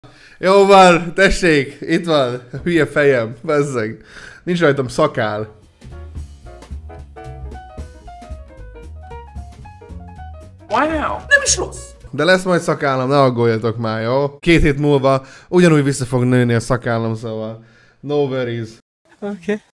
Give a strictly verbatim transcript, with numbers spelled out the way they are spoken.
Jó van, tessék, itt van, hülye fejem, bezzeg. Nincs rajtam szakál. Wow, nem is rossz. De lesz majd szakállam, ne aggódjatok már, jó? Két hét múlva ugyanúgy vissza fog nőni a szakállam, szóval no worries. Oké. Okay.